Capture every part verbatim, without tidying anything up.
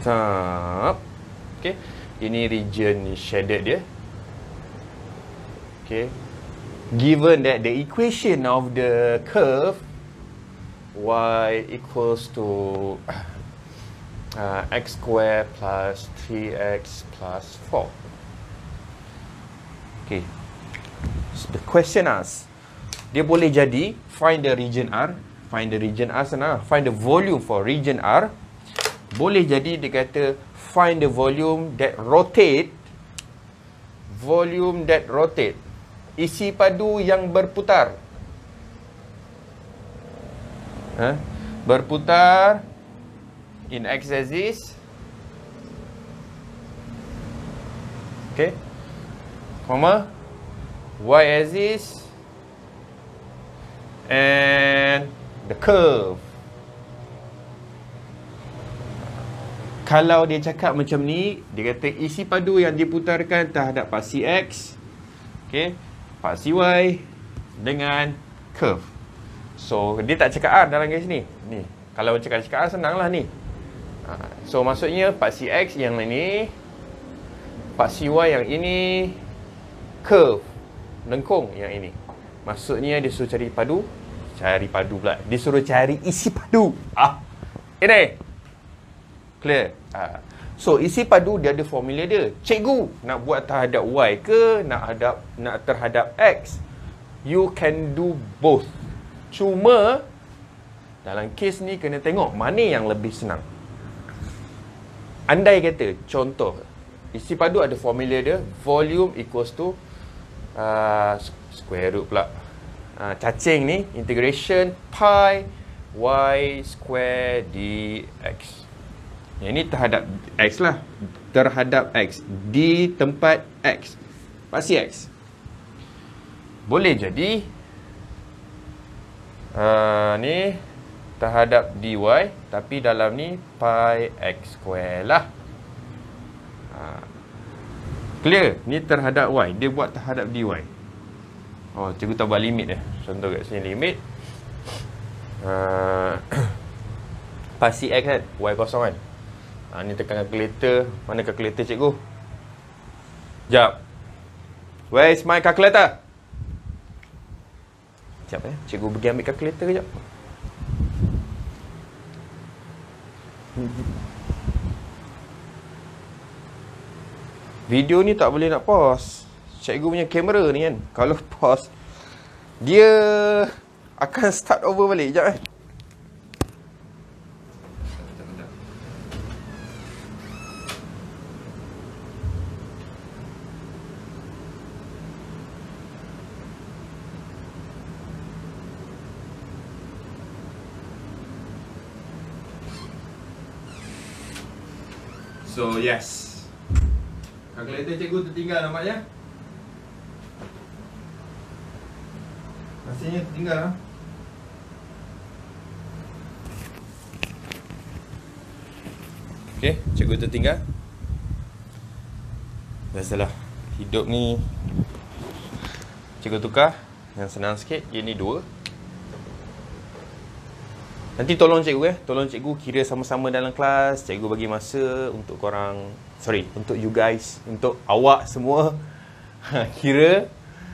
Tap. Okay. Ini region shaded dia. Okay. Given that the equation of the curve y equals to uh, x square plus three x plus four. Okay. So the question asks, dia boleh jadi find the region R, find the region R sana, find the volume for region R. Boleh jadi dia kata find the volume that rotate, volume that rotate, isi padu yang berputar. Ha? Berputar in x-axis. Okay. Comma y-axis and the curve. Kalau dia cakap macam ni, dia kata isi padu yang diputarkan terhadap paksi X, okay, paksi Y dengan curve. So, dia tak cakap R dalam garis ni. Ni. Kalau cakap cakap R, senanglah ni. Ha, so, maksudnya paksi X yang ini, paksi Y yang ini, curve, lengkung yang ini. Maksudnya dia suruh cari padu. Cari padu pula. Dia suruh cari isi padu. Ah, ini. Clear? Ha. So, isi padu dia ada formula dia. Cikgu, nak buat terhadap Y ke, nak hadap, nak terhadap X? You can do both. Cuma, dalam kes ni kena tengok mana yang lebih senang. Andai kata, contoh, isi padu ada formula dia, volume equals to uh, square root pula. Uh, cacing ni, integration pi y square dx. Yang ni terhadap X lah. Terhadap X. Di tempat X. Paksi X. Boleh jadi uh, ni terhadap dy, tapi dalam ni pi x square lah. uh, Clear? Ni terhadap y. Dia buat terhadap dy. Oh, cikgu tak buat limit eh. Contoh kat sini limit uh, paksi X kan, y kosong kan. Ha, ni tekan kalkulator. Mana kalkulator cikgu? Sekejap. Where is my calculator? Sekejap eh. Cikgu pergi ambil kalkulator kejap. Video ni tak boleh nak pause. Cikgu punya kamera ni kan, kalau pause dia akan start over balik. Sekejap eh. So yes, kalkulator cikgu tertinggal nampaknya. Rasanya tertinggal lah. Okay, cikgu tertinggal. Biasalah, hidup ni cikgu tukar. Yang senang sikit, dia ni dua. Nanti tolong cikgu eh, tolong cikgu kira sama-sama dalam kelas. Cikgu bagi masa untuk korang, sorry, untuk you guys, untuk awak semua kira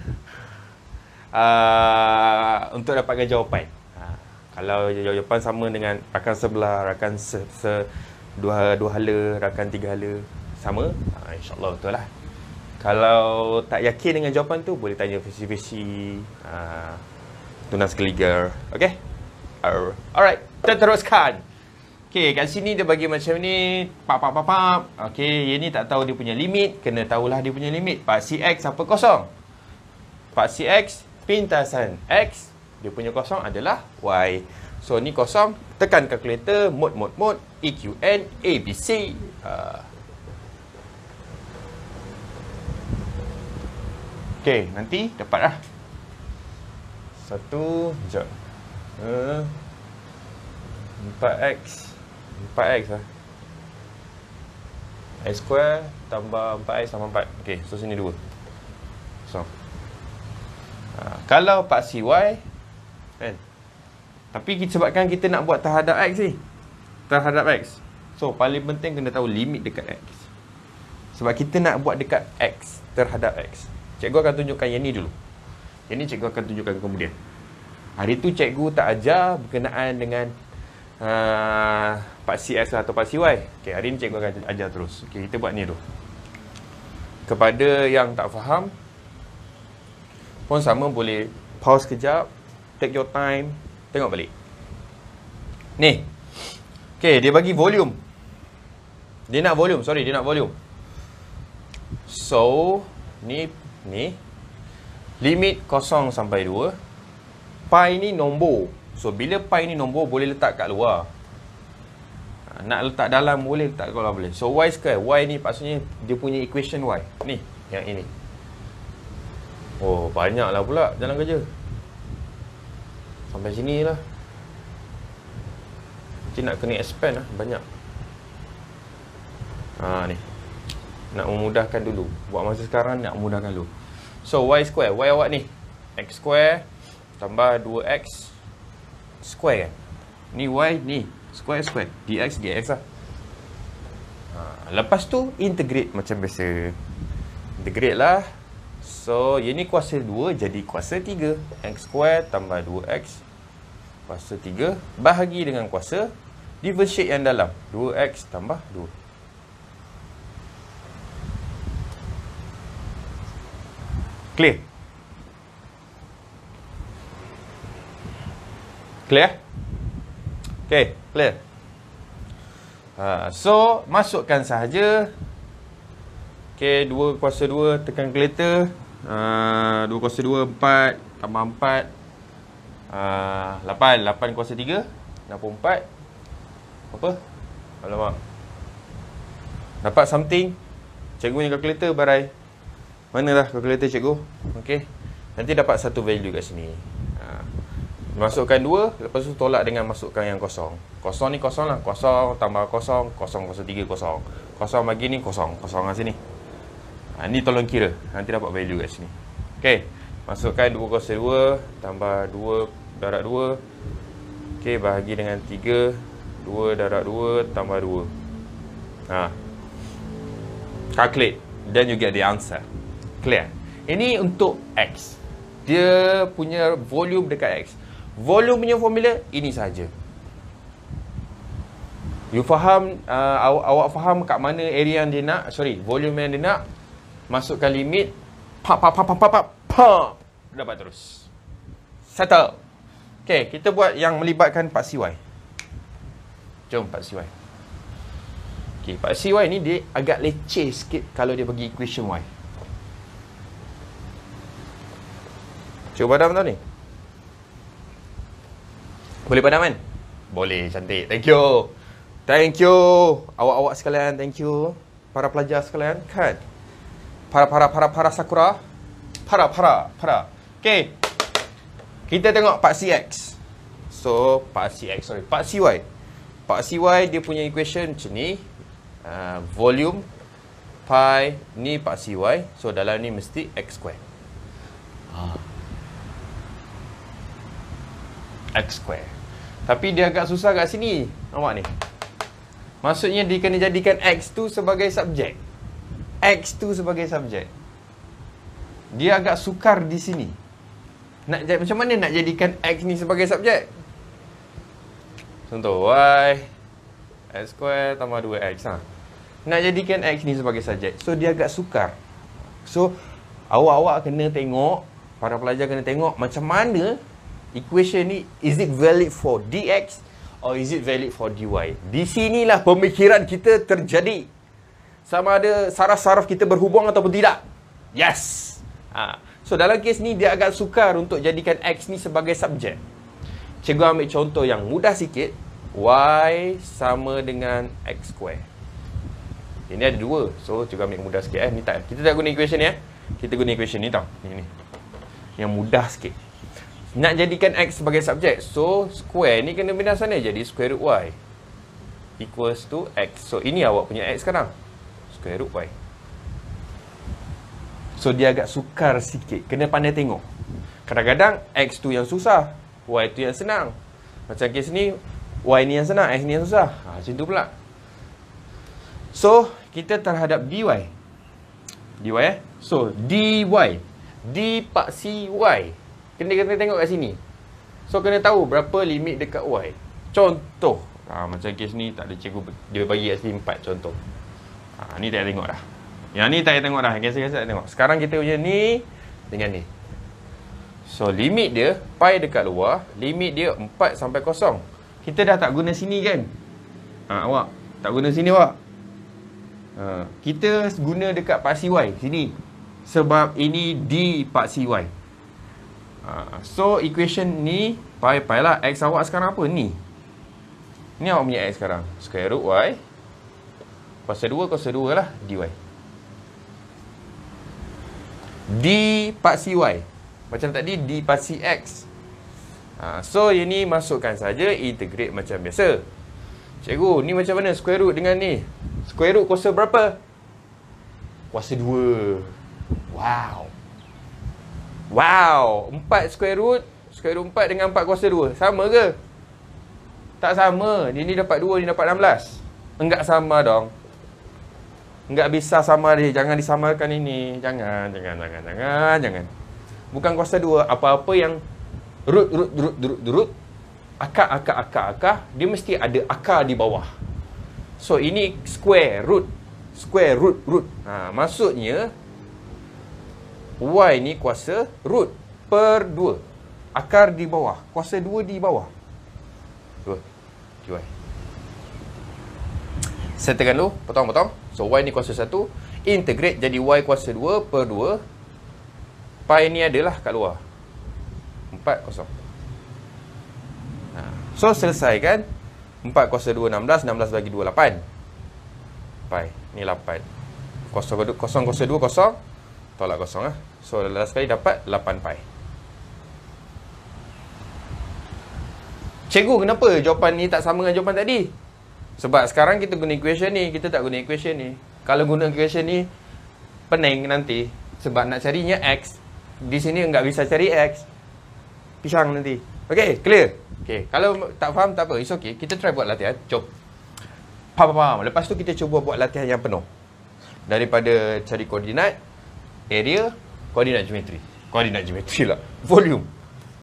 uh, untuk dapatkan jawapan. Ha, kalau jawapan sama dengan rakan sebelah, rakan se, se dua, dua hala, rakan tiga hala sama, ha, insyaAllah betul lah. Kalau tak yakin dengan jawapan tu, boleh tanya visi-visi uh, tunas keligar. Okay? Alright, kita teruskan. Okay, kat sini dia bagi macam ni. Pap, pap, pap, pap. Okay, yang ni tak tahu dia punya limit. Kena tahulah dia punya limit. Paksi X apa kosong? Paksi X, pintasan X, dia punya kosong adalah Y. So, ni kosong. Tekan kalkulator. Mod, mod, mod. E Q N, A B C. Uh. Okay, nanti dapat lah. Satu, sekejap. Uh, empat X empat X lah. X square tambah empat X tambah empat. Ok, so sini dua. So uh, kalau paksi Y kan, tapi kita, sebabkan kita nak buat terhadap X ni, terhadap X, So, paling penting kena tahu limit dekat X. Sebab kita nak buat dekat X terhadap X. Cikgu akan tunjukkan yang ni dulu. Yang ni cikgu akan tunjukkan kemudian. Hari tu cikgu tak ajar berkenaan dengan uh, paksi X atau paksi Y. Okay, hari ni cikgu akan ajar terus. Okay, kita buat ni dulu. Kepada yang tak faham pun sama, boleh pause kejap, take your time, tengok balik. Ni. Okay, dia bagi volume. Dia nak volume, sorry, dia nak volume. So, ni, ni. Limit kosong sampai dua. Pi ni nombor. So, bila pi ni nombor, boleh letak kat luar. Nak letak dalam, boleh letak kat luar, boleh. So, Y square. Y ni maksudnya, dia punya equation Y. Ni, yang ini. Oh, banyak lah pula jalan kerja. Sampai sini lah. Nanti nak kena expand lah, banyak. Ha, ni. Nak memudahkan dulu. Buat masa sekarang, nak memudahkan dulu. So, Y square. Y awak ni. X square tambah dua X square kan. Ni Y, ni. Square, square. Dx, dx lah. Ha, lepas tu, integrate macam biasa. Integrate lah. So, yang ni kuasa dua jadi kuasa tiga. X square tambah dua X kuasa tiga. Bahagi dengan kuasa. Differentiate yang dalam. dua X tambah dua. Clear? Clear? Okay, clear. Ha, so, masukkan sahaja. Okay, dua kuasa dua, tekan kalkulator. Uh, dua kuasa dua, empat. Tambah empat. Uh, lapan. lapan kuasa tiga. enam puluh empat. Apa? Alamak. Dapat something. Cikgu punya kalkulator, barai. Manalah kalkulator cikgu? Okay. Nanti dapat satu value kat sini. Ha. Masukkan dua. Lepas tu tolak dengan masukkan yang kosong. Kosong ni kosong lah. Kosong tambah kosong. Kosong kuasa tiga kosong. Kosong bagi ni kosong. Kosong kat sini. Ha, ni tolong kira. Nanti dapat value kat sini. Okay. Masukkan dua kuasa dua. Tambah dua darab dua. Okay. Bahagi dengan tiga. dua darab dua. Tambah dua. Ha. Calculate. Then you get the answer. Clear? Ini untuk X. Dia punya volume dekat X. Volume punya formula ini sahaja. You faham, uh, awak, awak faham kat mana area yang dia nak, sorry, volume yang dia nak. Masukkan limit. Pap, pap, pap, pap, pap, pap. Dapat terus. Settle. Okay, kita buat yang melibatkan paksi Y. Jom paksi Y. Okay, paksi Y ni dia agak leceh sikit kalau dia bagi equation Y. Cuba padam tau ni. Boleh padam kan? Boleh, cantik. Thank you. Thank you. Awak-awak sekalian, thank you. Para pelajar sekalian, kan? Para, para, para, para sakura. Para, para, para. Okay. Kita tengok paksi X. So, paksi X, sorry. Paksi Y. Paksi Y, dia punya equation macam ni. Uh, volume pi ni paksi Y. So, dalam ni mesti X square. Ah. X square. Tapi dia agak susah kat sini. Nampak ni. Maksudnya dia kena jadikan X tu sebagai subjek. X tu sebagai subjek. Dia agak sukar di sini. Nak macam mana nak jadikan X ni sebagai subjek? Contoh Y X square tambah dua X. Ha. Nak jadikan X ni sebagai subjek. So dia agak sukar. So awak-awak kena tengok, para pelajar kena tengok macam mana equation ni, is it valid for dx or is it valid for dy. Di sinilah pemikiran kita terjadi. Sama ada saraf-saraf kita berhubung ataupun tidak. Yes. Ha. So dalam kes ni dia agak sukar untuk jadikan X ni sebagai subjek. Cikgu ambil contoh yang mudah sikit. Y sama dengan X square. Ini ada dua. So cikgu ambil mudah sikit eh. Ni tak. Kita tak guna equation ni eh. Kita guna equation ni tau. Ini ni. Yang mudah sikit. Nak jadikan X sebagai subjek. So, square ni kena pindah sana. Jadi, square root Y equals to X. So, ini awak punya X sekarang. Square root Y. So, dia agak sukar sikit. Kena pandai tengok. Kadang-kadang, X tu yang susah. Y tu yang senang. Macam kes ni, Y ni yang senang, X ni yang susah. Ha, macam tu pula. So, kita terhadap dy. dy eh. So, dy. D paksi y. Kena kena tengok kat sini. So, kena tahu berapa limit dekat y. Contoh. Ha, macam kes ni tak ada cikgu. Dia bagi kat sini empat contoh. Ha, ni tak payah tengok dah. Yang ni tak payah tengok dah. Biasa-biasa tak tengok. Sekarang kita punya ni dengan ni. So, limit dia pi dekat luar. Limit dia empat sampai kosong. Kita dah tak guna sini kan? Ha, awak. Tak guna sini awak. Ha, kita guna dekat paksi y. Sini. Sebab ini D paksi y. Ha, so, equation ni pi pi lah. X awak sekarang apa? Ni. Ni awak punya X sekarang. Square root Y. Kuasa dua, kuasa dua lah. Dy. D paksi Y. Macam tadi, D paksi X. Ha, so, ini masukkan saja. Integrate macam biasa. Cikgu, ni macam mana square root dengan ni? Square root kuasa berapa? Kuasa dua. Wow. Wow. empat square root. Square root empat dengan empat kuasa dua. Sama ke? Tak sama. Dia ni dapat dua, ni dapat enam belas. Enggak sama dong. Enggak bisa sama dia. Jangan disamakan ini. Jangan, jangan, jangan, jangan, jangan. Bukan kuasa dua. Apa-apa yang root, root, root, root, root. Akar, akar, akar, akar. Dia mesti ada akar di bawah. So, ini square root. Square root, root. Ha, maksudnya, y ni kuasa root per dua. Akar di bawah. Kuasa dua di bawah. dua. Y. Settlekan dulu. Potong-potong. So, y ni kuasa satu. Integrate jadi y kuasa dua per dua. Pi ni adalah kat luar. empat kosong. Ha. So, selesaikan. empat kuasa dua, enam belas. enam belas bagi dua, lapan. Pi. Ni lapan. Kosong, kosong kuasa dua, kosong. Tolak kosong lah. So, last sekali dapat lapan pi. Cikgu, kenapa jawapan ni tak sama dengan jawapan tadi? Sebab sekarang kita guna equation ni. Kita tak guna equation ni. Kalau guna equation ni, pening nanti. Sebab nak carinya X. Di sini enggak bisa cari X. Pisang nanti. Okay, clear? Okay, kalau tak faham tak apa. It's okay. Kita try buat latihan. Jom. Faham, faham. Lepas tu kita cuba buat latihan yang penuh. Daripada cari koordinat, area, koordinat geometri. Koordinat geometri lah. Volume.